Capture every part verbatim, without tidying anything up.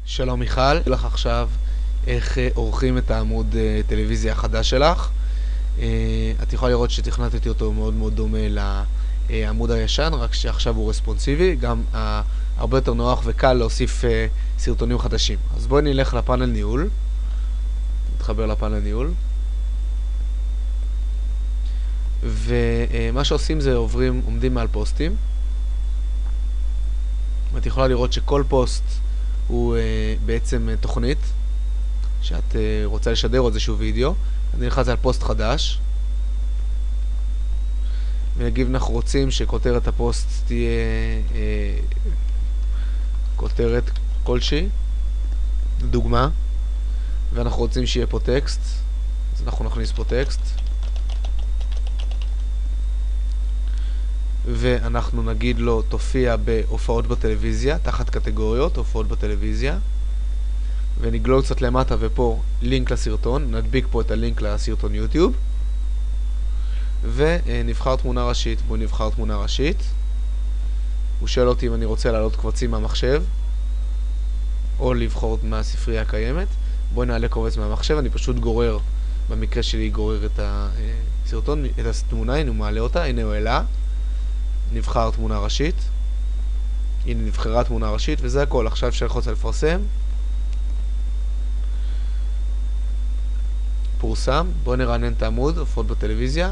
שלום מיכל, אני אגיד לך עכשיו איך אה, עורכים את העמוד אה, טלוויזיה החדש שלך. אה, את יכולה לראות שתכנתתי אותו מאוד מאוד דומה לעמוד הישן, רק שעכשיו הוא רספונסיבי, גם אה, הרבה יותר נוח וקל להוסיף אה, סרטונים חדשים. אז בואי נלך לפאנל ניהול, נתחבר לפאנל ניהול, ומה שעושים זה עוברים, עומדים מעל פוסטים. את יכולה לראות שכל פוסט הוא uh, בעצם uh, תוכנית שאת uh, רוצה לשדר עוד איזשהו וידאו. אני נלחץ על פוסט חדש ונגיד אנחנו רוצים שכותרת הפוסט תהיה uh, כותרת כלשהי, דוגמה, ואנחנו רוצים שיהיה פה טקסט, אז אנחנו נכניס פה טקסט ואנחנו נגיד לו תופיע בהופעות בטלוויזיה, תחת קטגוריות, הופעות בטלוויזיה, ונגלול קצת למטה ופה לינק לסרטון, נדביק פה את הלינק לסרטון יוטיוב, ונבחר תמונה ראשית. בואו נבחר תמונה ראשית. הוא שואל אותי אם אני רוצה להעלות קבצים מהמחשב, או לבחור מהספרייה הקיימת. בואו נעלה קובץ מהמחשב, אני פשוט גורר, במקרה שלי גורר את הסרטון, את התמונה, הנה הוא מעלה אותה, הנה הוא העלה. נבחר תמונה ראשית, הנה נבחרה תמונה ראשית, וזה הכל. עכשיו אפשר ללחוץ על לפרסם, פורסם. בואו נרענן את העמוד, הופעות בטלוויזיה,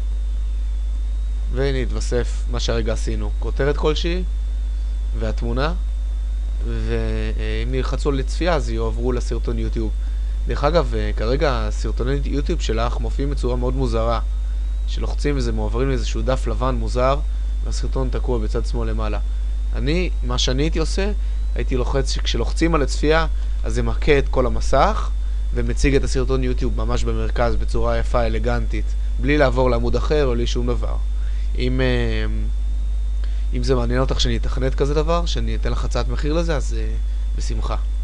והנה התווסף מה שהרגע עשינו, כותרת כלשהי והתמונה, ואם נלחצו לצפייה אז יועברו לסרטון יוטיוב. דרך אגב, כרגע סרטוני יוטיוב שלך מופיעים בצורה מאוד מוזרה, שלוחצים וזה מועברים לאיזשהו דף לבן מוזר, והסרטון תקוע בצד שמאל למעלה. אני, מה שאני הייתי עושה, הייתי לוחץ שכשלוחצים על הצפייה, אז זה מכה את כל המסך, ומציג את הסרטון יוטיוב ממש במרכז, בצורה יפה, אלגנטית, בלי לעבור לעמוד אחר או בלי שום דבר. אם, אם זה מעניין אותך שאני אתכנת כזה דבר, שאני אתן לך הצעת מחיר לזה, אז בשמחה.